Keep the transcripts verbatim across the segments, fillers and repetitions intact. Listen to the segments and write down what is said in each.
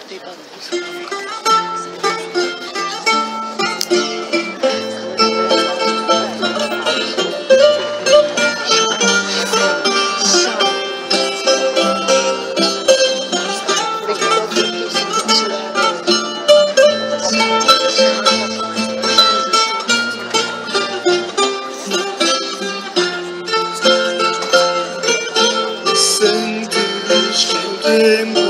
Sentes que o tempo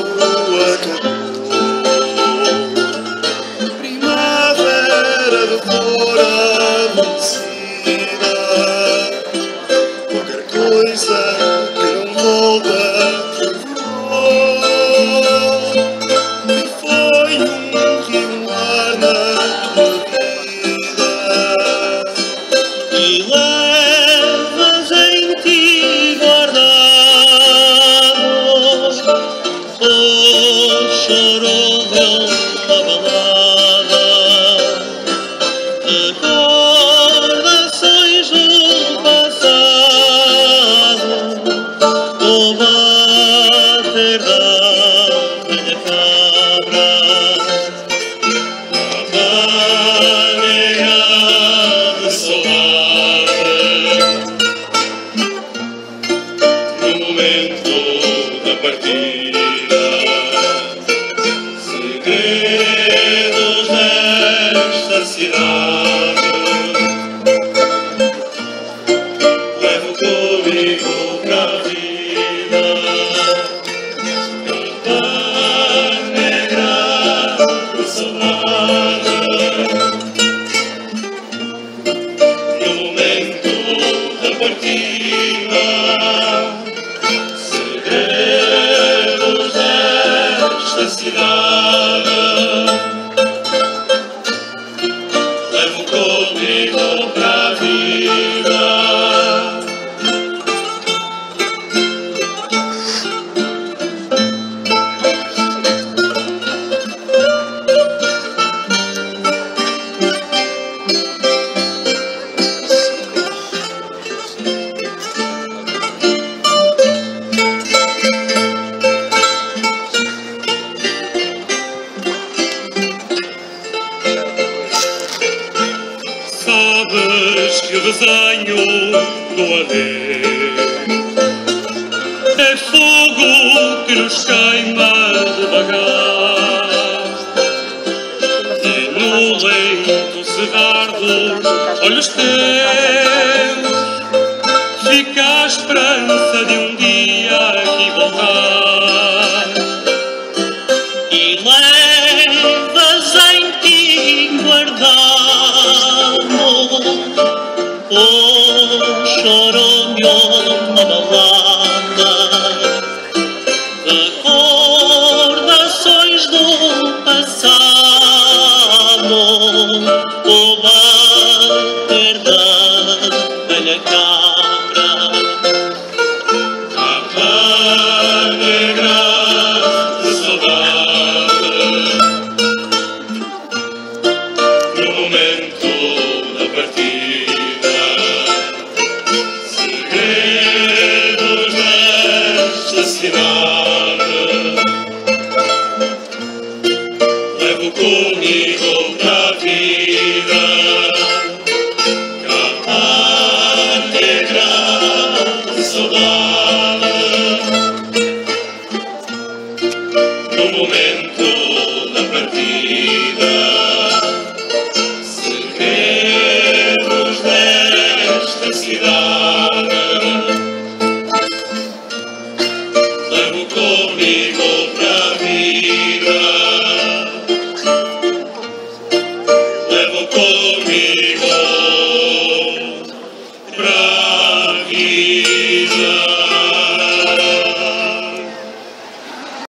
acabou, primavera de flor adoecida, qualquer coisa que não volta por foi um continuar na tua vida e levas em ti guardados o choro de uma balada, recordações do passado, o bater da velha cabra, a maneira de saudade, no momento da partida, segredos desta cidade, levo comigo pra vida, a negra de saudade, no momento da partida, segredos desta cidade, levo comigo pra vida. Sabes que o desenho do adeus é fogo que nos queima devagar, e no leito cerrar dos olhos teus fica a esperança de um dia aqui voltar, e levas em ti guardado o choro de uma balada, recordações do passado, o bater da velha cabra, a negra de saudade, no momento da partida, segredos desta cidade, levo comigo pra vida.